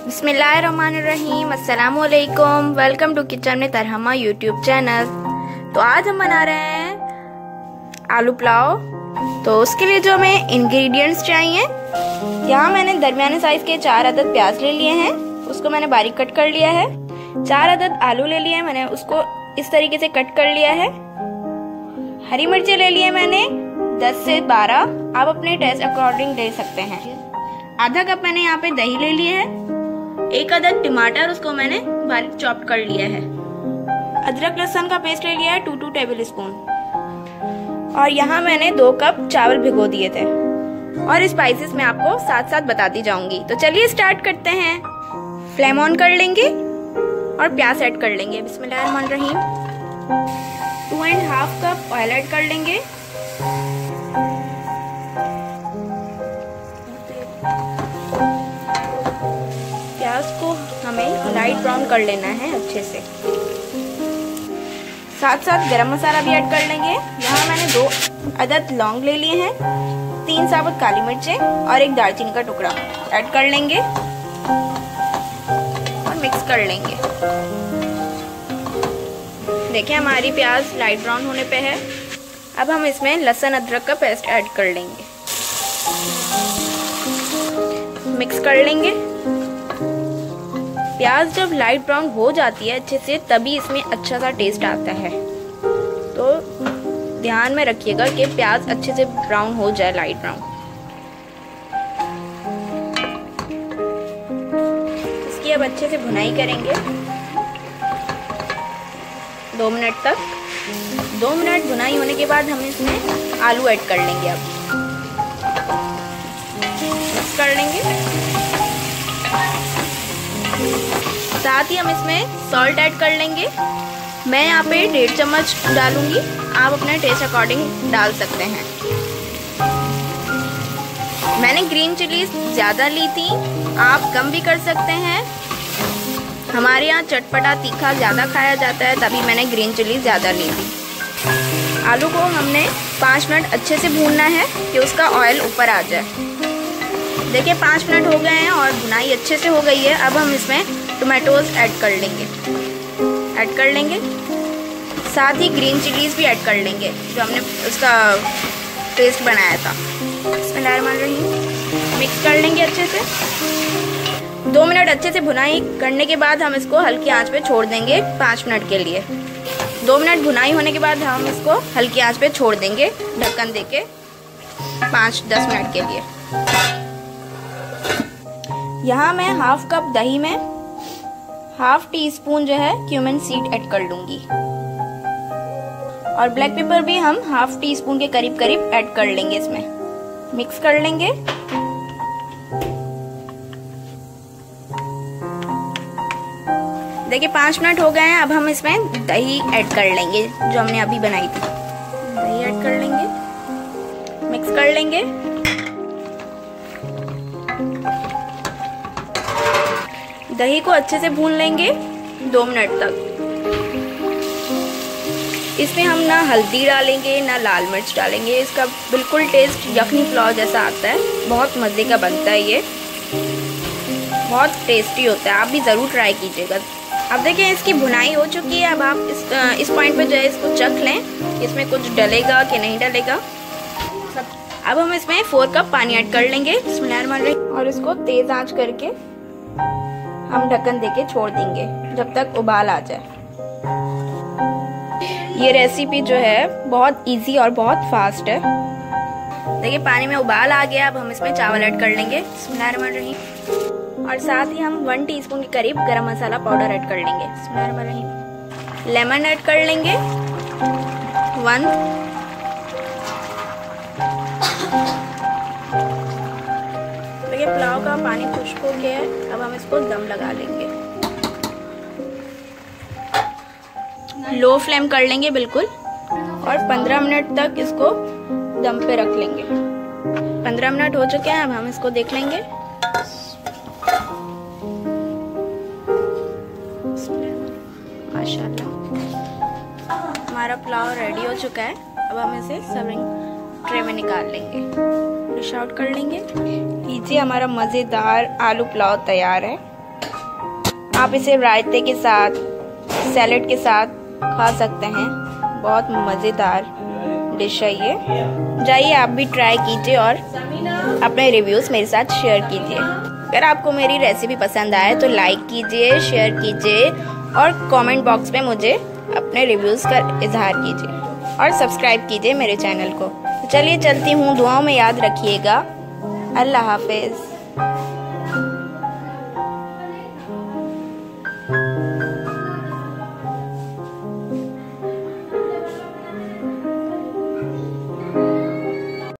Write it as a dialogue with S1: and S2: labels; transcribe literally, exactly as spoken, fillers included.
S1: बिस्मिल्लाहिर्रहमानिर्रहीम, अस्सलाम वालेकुम। वेलकम टू किचन में तरहमा यूट्यूब चैनल। तो आज हम बना रहे हैं आलू पुलाव। तो उसके लिए जो हमें इंग्रेडिएंट्स चाहिए, यहाँ मैंने दरमियाने साइज के चार अदद प्याज ले लिए हैं, उसको मैंने बारीक कट कर लिया है। चार अदद आलू ले लिए हैं, मैंने उसको इस तरीके से कट कर लिया है। हरी मिर्चें ले लिए मैंने दस से बारह, आप अपने टेस्ट अकॉर्डिंग ले सकते हैं। आधा कप मैंने यहाँ पे दही ले लिए है। एक अदद टमाटर, उसको मैंने बारीक चॉप कर लिया है। अदरक लहसुन का पेस्ट ले लिया है टू टू टेबल स्पून। और यहाँ मैंने दो कप चावल भिगो दिए थे। और स्पाइसेस मैं आपको साथ साथ बताती जाऊंगी। तो चलिए स्टार्ट करते हैं। फ्लेम ऑन कर लेंगे और प्याज ऐड कर लेंगे। बिस्मिल्लाहिर्रहमानिर्रहीम। Two and half cup oil add कर लेंगे। प्याज को हमें लाइट ब्राउन कर लेना है अच्छे से। साथ साथ गरम मसाला भी ऐड कर लेंगे। यहाँ मैंने दो अदद लौंग ले लिए हैं, तीन साबुत काली मिर्चें और एक दालचीनी का टुकड़ा ऐड कर लेंगे और मिक्स कर लेंगे। देखिए हमारी प्याज लाइट ब्राउन होने पे है। अब हम इसमें लहसुन अदरक का पेस्ट ऐड कर लेंगे, मिक्स कर लेंगे। प्याज जब लाइट ब्राउन हो जाती है अच्छे से, तभी इसमें अच्छा सा टेस्ट आता है। तो ध्यान में रखिएगा कि प्याज अच्छे से ब्राउन हो जाए, लाइट ब्राउन। इसकी अब अच्छे से भुनाई करेंगे दो मिनट तक। दो मिनट भुनाई होने के बाद हम इसमें आलू ऐड कर लेंगे। अब मिक्स कर लेंगे। साथ ही हम इसमें सॉल्ट ऐड कर लेंगे। मैं यहाँ पे डेढ़ चम्मच डालूंगी, आप अपने टेस्ट अकॉर्डिंग डाल सकते हैं। मैंने ग्रीन चिलीज ज़्यादा ली थी, आप कम भी कर सकते हैं। हमारे यहाँ चटपटा तीखा ज़्यादा खाया जाता है, तभी मैंने ग्रीन चिली ज़्यादा ली थी। आलू को हमने पाँच मिनट अच्छे से भूनना है कि उसका ऑयल ऊपर आ जाए। देखिए पाँच मिनट हो गए हैं और भुनाई अच्छे से हो गई है। अब हम इसमें टोमेटोज ऐड कर लेंगे ऐड कर लेंगे साथ ही ग्रीन चिलीज भी ऐड कर लेंगे, जो हमने उसका पेस्ट बनाया था। बिस्मिल्लाहिर्रहमानिर्रहीम। मिक्स कर लेंगे अच्छे से। दो मिनट अच्छे से भुनाई करने के बाद हम इसको हल्की आंच पे छोड़ देंगे पाँच मिनट के लिए। दो मिनट भुनाई होने के बाद हम इसको हल्की आंच पे छोड़ देंगे ढक्कन देके पाँच दस मिनट के लिए। यहाँ मैं हाफ कप दही में हाफ टी स्पून जो है क्यूमिन सीड ऐड कर लूंगी। और ब्लैक पेपर भी हम हाफ टी स्पून के करीब करीब ऐड कर लेंगे। इसमें मिक्स कर लेंगे। देखिए पाँच मिनट हो गए हैं। अब हम इसमें दही ऐड कर लेंगे, जो हमने अभी बनाई थी। दही ऐड कर लेंगे, मिक्स कर लेंगे। दही को अच्छे से भून लेंगे दो मिनट तक। इसमें हम ना हल्दी डालेंगे ना लाल मिर्च डालेंगे। इसका बिल्कुल टेस्ट यखनी पुलाव जैसा आता है, बहुत मज़े का बनता है। ये बहुत टेस्टी होता है, आप भी ज़रूर ट्राई कीजिएगा। अब देखिए इसकी भुनाई हो चुकी है। अब आप इस इस पॉइंट पे जो है इसको चख लें, इसमें कुछ डलेगा कि नहीं डलेगा। अब हम इसमें फोर कप पानी ऐड कर लेंगे। और इसको तेज़ आंच करके हम ढक्कन देके छोड़ देंगे जब तक उबाल आ जाए। ये रेसिपी जो है बहुत इजी और बहुत फास्ट है। देखिए पानी में उबाल आ गया। अब हम इसमें चावल ऐड कर लेंगे। बिस्मिल्लाहिर्रहमानिर्रहीम। और साथ ही हम वन टीस्पून के करीब गरम मसाला पाउडर ऐड कर लेंगे। बिस्मिल्लाहिर्रहमानिर्रहीम। लेमन ऐड कर लेंगे वन। देखिए पुलाव का पानी खुश्क हो गया है। अब हम इसको दम लगा लेंगे। लो फ्लेम कर लेंगे बिल्कुल, और पंद्रह मिनट तक इसको दम पे रख लेंगे। पंद्रह मिनट हो चुके हैं। अब हम इसको देख लेंगे। माशाल्लाह हमारा पुलाव रेडी हो चुका है। अब हम इसे सर्विंग ट्रे में निकाल लेंगे, डिश आउट कर लेंगे। लीजिए हमारा मज़ेदार आलू पुलाव तैयार है। आप इसे रायते के साथ, सैलेड के साथ खा सकते हैं। बहुत मज़ेदार डिश है ये। जाइए आप भी ट्राई कीजिए और अपने रिव्यूज़ मेरे साथ शेयर कीजिए। अगर आपको मेरी रेसिपी पसंद आए तो लाइक कीजिए, शेयर कीजिए और कमेंट बॉक्स में मुझे अपने रिव्यूज़ का इजहार कीजिए और सब्सक्राइब कीजिए मेरे चैनल को। तो चलिए चलती हूँ, दुआओं में याद रखिएगा। अल्लाह हाफिज़।